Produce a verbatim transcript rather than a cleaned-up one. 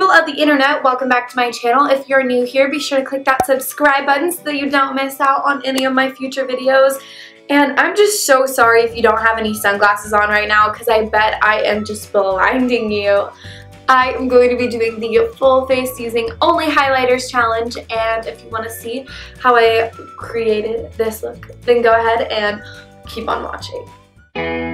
people of the internet, welcome back to my channel. If you're new here, be sure to click that subscribe button so that you don't miss out on any of my future videos. And I'm just so sorry if you don't have any sunglasses on right now, because I bet I am just blinding you. I am going to be doing the full face using only highlighters challenge, and if you want to see how I created this look, then go ahead and keep on watching.